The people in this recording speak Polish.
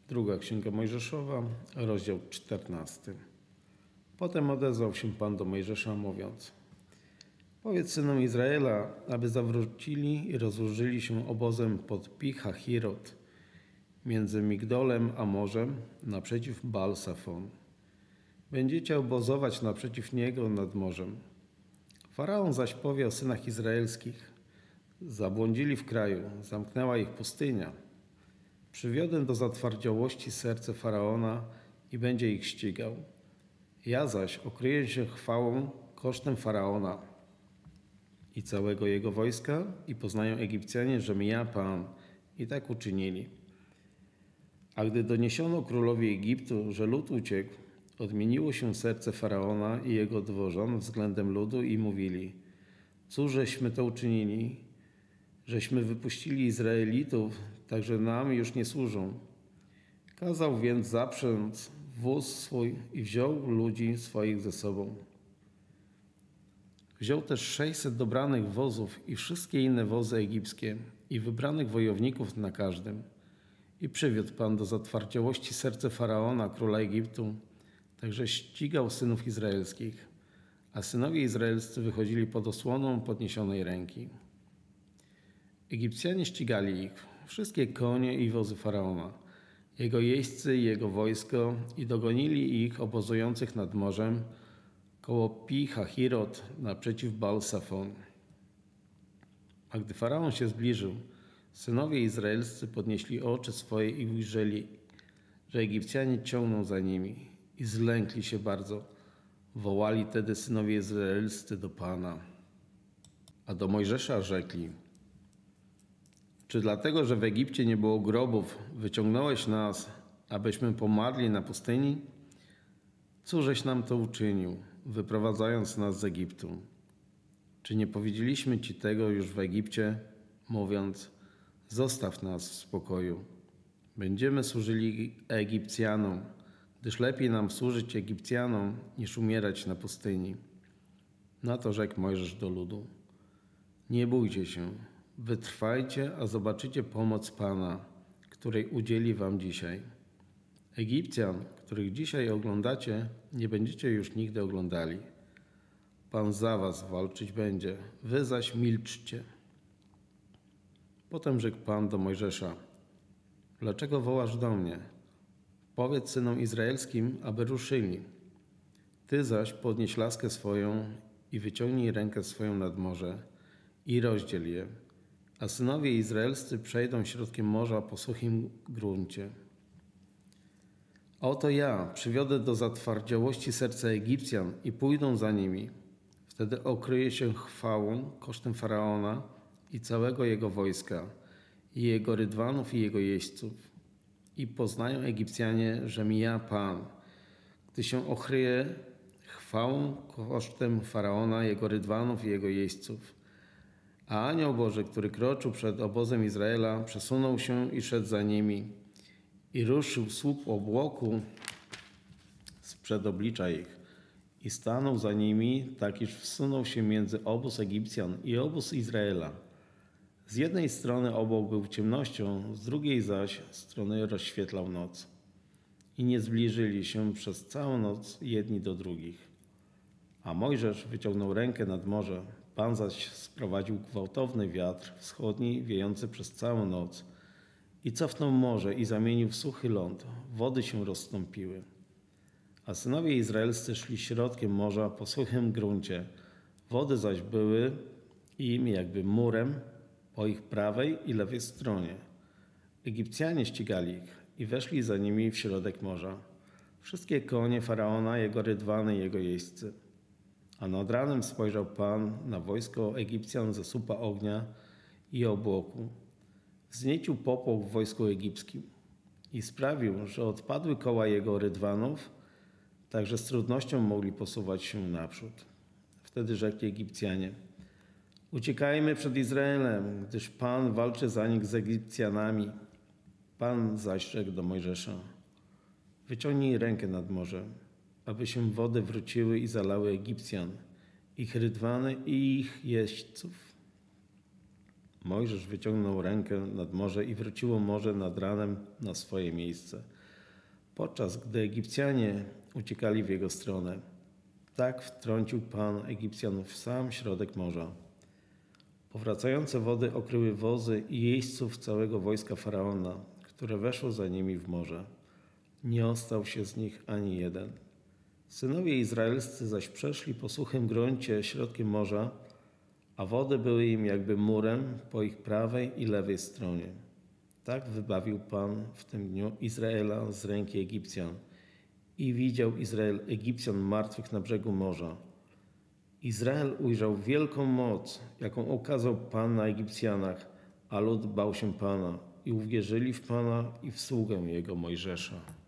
Druga Księga Mojżeszowa, rozdział 14. Potem odezwał się Pan do Mojżesza, mówiąc: Powiedz synom Izraela, aby zawrócili i rozłożyli się obozem pod Pi-Hahirot, między Migdolem a morzem, naprzeciw Baal-Safon. Będziecie obozować naprzeciw niego nad morzem. Faraon zaś powie o synach izraelskich: zabłądzili w kraju, zamknęła ich pustynia. Przywiodę do zatwardziałości serce Faraona i będzie ich ścigał. Ja zaś okryję się chwałą kosztem Faraona i całego jego wojska i poznają Egipcjanie, żem ja Pan. I tak uczynili. A gdy doniesiono królowi Egiptu, że lud uciekł, odmieniło się serce Faraona i jego dworzan względem ludu i mówili: cóżeśmy to uczynili, żeśmy wypuścili Izraelitów, tak że nam już nie służą. Kazał więc zaprzęc wóz swój i wziął ludzi swoich ze sobą. Wziął też 600 dobranych wozów i wszystkie inne wozy egipskie i wybranych wojowników na każdym. I przywiódł Pan do zatwardziałości serce Faraona, króla Egiptu, także ścigał synów izraelskich, a synowie izraelscy wychodzili pod osłoną podniesionej ręki. Egipcjanie ścigali ich, wszystkie konie i wozy Faraona, jego jeźdźcy i jego wojsko, i dogonili ich obozujących nad morzem koło Pi-Hahirot naprzeciw Baal-Safon. A gdy Faraon się zbliżył, synowie izraelscy podnieśli oczy swoje i ujrzeli, że Egipcjanie ciągną za nimi, i zlękli się bardzo. Wołali tedy synowie izraelscy do Pana. A do Mojżesza rzekli: czy dlatego, że w Egipcie nie było grobów, wyciągnąłeś nas, abyśmy pomarli na pustyni? Cóżeś nam to uczynił, wyprowadzając nas z Egiptu? Czy nie powiedzieliśmy Ci tego już w Egipcie, mówiąc: zostaw nas w spokoju, będziemy służyli Egipcjanom, gdyż lepiej nam służyć Egipcjanom, niż umierać na pustyni. Na to rzekł Mojżesz do ludu: nie bójcie się, wytrwajcie, a zobaczycie pomoc Pana, której udzieli wam dzisiaj. Egipcjan, których dzisiaj oglądacie, nie będziecie już nigdy oglądali. Pan za was walczyć będzie, wy zaś milczcie. Potem rzekł Pan do Mojżesza: dlaczego wołasz do mnie? Powiedz synom izraelskim, aby ruszyli. Ty zaś podnieś laskę swoją i wyciągnij rękę swoją nad morze i rozdziel je, a synowie izraelscy przejdą środkiem morza po suchym gruncie. A oto ja przywiodę do zatwardziałości serca Egipcjan i pójdą za nimi. Wtedy okryje się chwałą kosztem Faraona i całego jego wojska, i jego rydwanów i jego jeźdźców. I poznają Egipcjanie, żem ja Pan, gdy się okryje chwałą kosztem Faraona, jego rydwanów i jego jeźdźców. A anioł Boży, który kroczył przed obozem Izraela, przesunął się i szedł za nimi. I ruszył słup obłoku sprzed oblicza ich. I stanął za nimi, tak iż wsunął się między obóz Egipcjan i obóz Izraela. Z jednej strony obłok był ciemnością, z drugiej zaś strony rozświetlał noc. I nie zbliżyli się przez całą noc jedni do drugich. A Mojżesz wyciągnął rękę nad morze, Pan zaś sprowadził gwałtowny wiatr wschodni, wiejący przez całą noc. I cofnął morze i zamienił w suchy ląd. Wody się rozstąpiły. A synowie izraelscy szli środkiem morza po suchym gruncie. Wody zaś były im jakby murem po ich prawej i lewej stronie. Egipcjanie ścigali ich i weszli za nimi w środek morza. Wszystkie konie Faraona, jego rydwany i jego jeźdźcy. A nad ranem spojrzał Pan na wojsko Egipcjan ze słupa ognia i obłoku. Zniecił popłoch w wojsku egipskim i sprawił, że odpadły koła jego rydwanów, tak że z trudnością mogli posuwać się naprzód. Wtedy rzekli Egipcjanie: uciekajmy przed Izraelem, gdyż Pan walczy za nich z Egipcjanami. Pan zaś rzekł do Mojżesza: wyciągnij rękę nad morze, aby się wody wróciły i zalały Egipcjan, ich rydwany i ich jeźdźców. Mojżesz wyciągnął rękę nad morze i wróciło morze nad ranem na swoje miejsce. podczas gdy Egipcjanie uciekali w jego stronę. Tak wtrącił Pan Egipcjan w sam środek morza. Powracające wody okryły wozy i jeźdźców całego wojska Faraona, które weszło za nimi w morze. Nie ostał się z nich ani jeden. Synowie izraelscy zaś przeszli po suchym gruncie środkiem morza, a wody były im jakby murem po ich prawej i lewej stronie. Tak wybawił Pan w tym dniu Izraela z ręki Egipcjan. I widział Izrael Egipcjan martwych na brzegu morza. Izrael ujrzał wielką moc, jaką okazał Pan na Egipcjanach, a lud bał się Pana i uwierzyli w Pana i w sługę Jego Mojżesza.